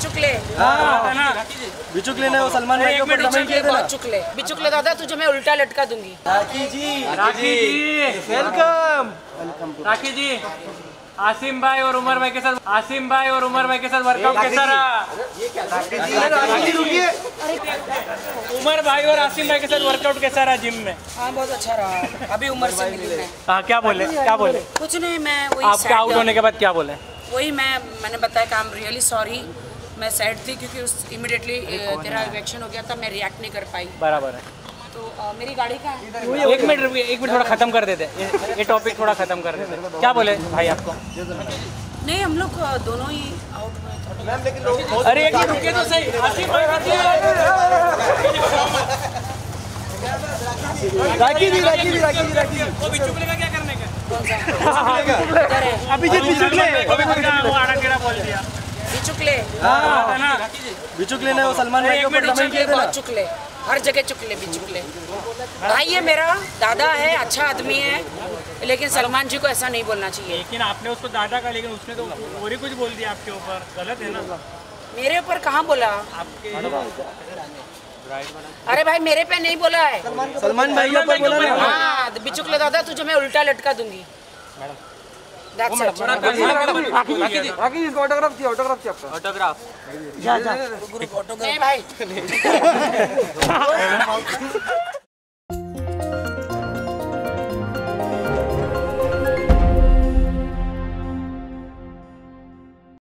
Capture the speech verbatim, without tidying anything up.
बिचुकले बिचुकले ने वो सलमान भाई के ऊपर कमेंट किए थे ना। बिचुकले बिचुकले दादा तुझे मैं उल्टा लटका दूंगी। राखी जी, राखी जी वेलकम। राखी जी आसिम भाई और उमर भाई के साथ आसिम भाई और उमर भाई के साथ वर्कआउट कैसा रहा? उमर भाई और आसिम भाई के साथ वर्कआउट कैसा रहा जिम में? हाँ बहुत अच्छा रहा। अभी उमर से मिली मैं। हाँ क्या बोले क्या बोले? कुछ नहीं, मैं वही आपके आउट होने के बाद क्या बोले? वही मैं मैंने बताया कि आई एम रियली सॉरी, मैं सैड थी क्योंकि उस इमीडिएटली तेरा रिएक्शन हो गया था, मैं रिएक्ट नहीं कर पाई। बराबर है। तो uh, मेरी गाड़ी का है। एक मिनट रुकिए, एक मिनट थोड़ा खत्म कर देते ये, ये टॉपिक थोड़ा खत्म कर देते। क्या बोले भाई आपको? नहीं हम लोग दोनों ही आउट हुए थे। अरे एक मिनट रुकिए तो सही। आसिम भाई राखी जी, राखी जी, राखी जी, राखी जी। वो बिचुकले का क्या करने का? अभी जी बिचुकले वो आड़ा टेढ़ा बोल दिया। बिचुकले बिचुकले ने वो सलमान भाई के ऊपर कमेंट किए थे ना। चुकले हर जगह चुकले बिचुकले। भाई ये मेरा दादा है, अच्छा आदमी है, लेकिन सलमान जी को ऐसा नहीं बोलना चाहिए। लेकिन आपने उसको दादा का, लेकिन उसने तो और ही कुछ बोल दिया आपके ऊपर, गलत है ना? मेरे ऊपर कहाँ बोला? आपके अरे भाई मेरे पे नहीं बोला है, सलमान भाई के ऊपर बोला ना। हाँ बिचुकले दादा तुझे मैं उल्टा लटका दूंगी। That's it. राखी जी इसको ऑटोग्राफ चाहिए, ऑटोग्राफ चाहिए आपका। ऑटोग्राफ नहीं भाई